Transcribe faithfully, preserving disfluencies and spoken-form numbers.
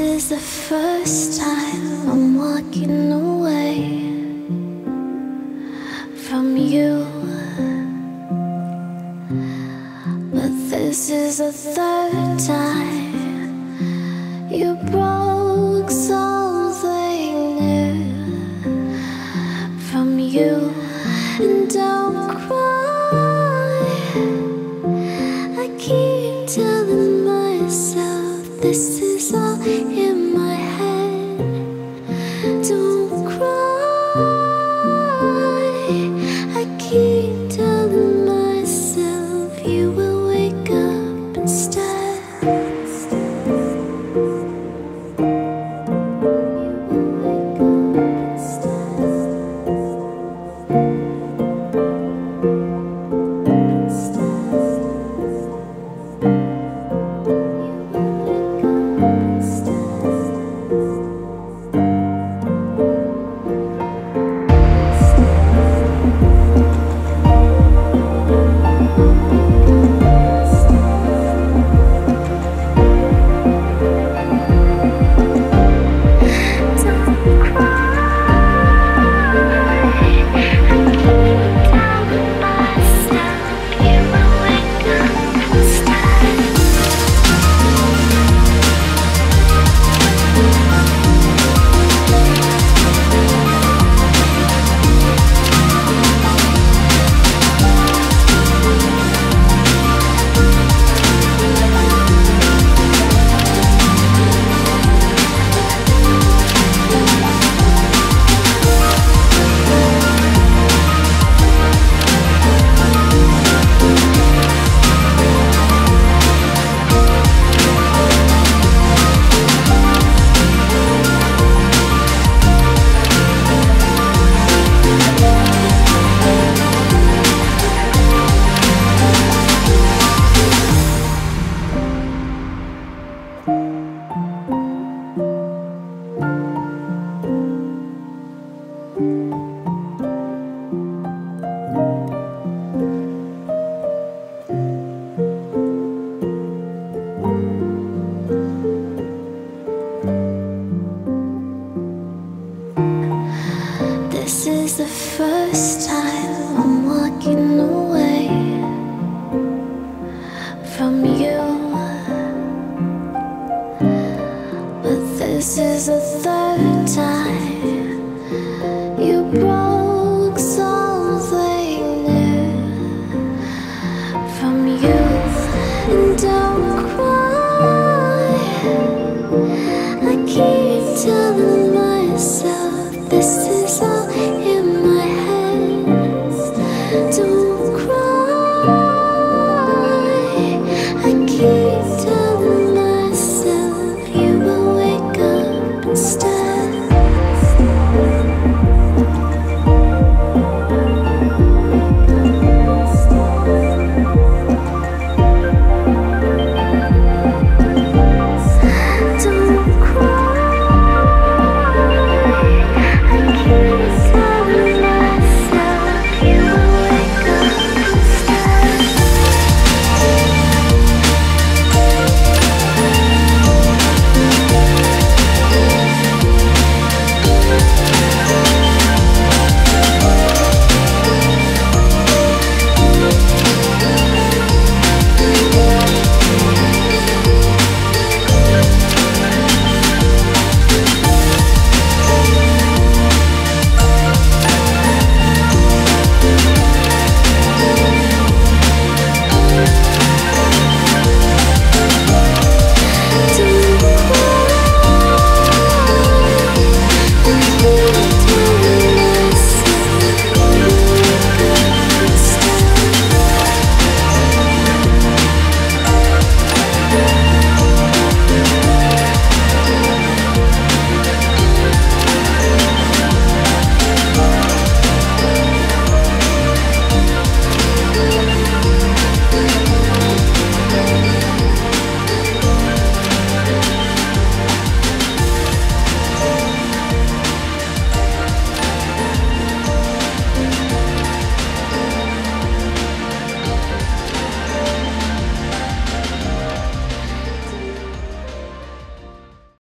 is the first time I'm walking away from you, but this is the third time you broke something new from you. And don't cry, I keep telling myself this is all in my head. Don't cry, I keep telling myself you will wake up instead. This is the first time I'm walking away from you, but this is the third time